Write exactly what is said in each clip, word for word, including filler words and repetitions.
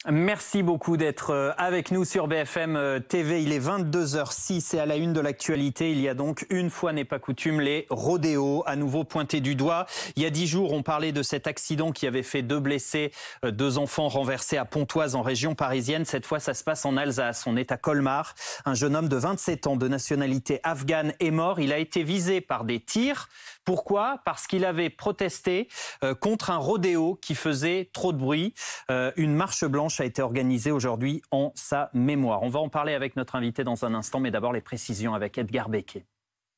Merci beaucoup d'être avec nous sur B F M T V. Il est vingt-deux heures six et à la une de l'actualité, il y a donc, une fois n'est pas coutume, les rodéos à nouveau pointés du doigt. Il y a dix jours, on parlait de cet accident qui avait fait deux blessés, deux enfants renversés à Pontoise en région parisienne. Cette fois, ça se passe en Alsace. On est à Colmar. Un jeune homme de vingt-sept ans de nationalité afghane est mort. Il a été visé par des tirs. Pourquoi ? Parce qu'il avait protesté euh, contre un rodéo qui faisait trop de bruit. Euh, une marche blanche a été organisée aujourd'hui en sa mémoire. On va en parler avec notre invité dans un instant, mais d'abord les précisions avec Edgar Becquet.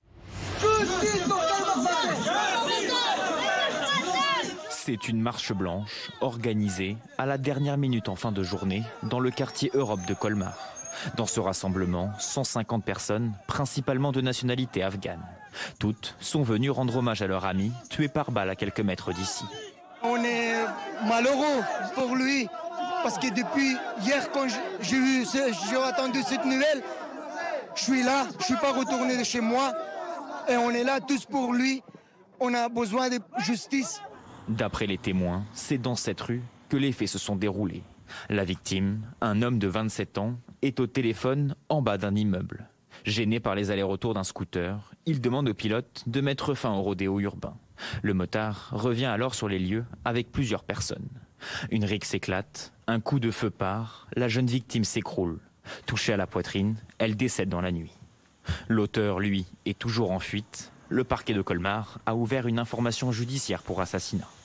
C'est une marche blanche organisée à la dernière minute en fin de journée dans le quartier Europe de Colmar. Dans ce rassemblement, cent cinquante personnes, principalement de nationalité afghane. Toutes sont venues rendre hommage à leur ami, tué par balle à quelques mètres d'ici. On est malheureux pour lui, parce que depuis hier, quand j'ai eu, j'ai attendu cette nouvelle, je suis là, je ne suis pas retourné de chez moi, et on est là tous pour lui. On a besoin de justice. D'après les témoins, c'est dans cette rue que les faits se sont déroulés. La victime, un homme de vingt-sept ans, est au téléphone en bas d'un immeuble. Gêné par les allers-retours d'un scooter, il demande au pilote de mettre fin au rodéo urbain. Le motard revient alors sur les lieux avec plusieurs personnes. Une rixe éclate, un coup de feu part, la jeune victime s'écroule. Touchée à la poitrine, elle décède dans la nuit. L'auteur, lui, est toujours en fuite. Le parquet de Colmar a ouvert une information judiciaire pour assassinat.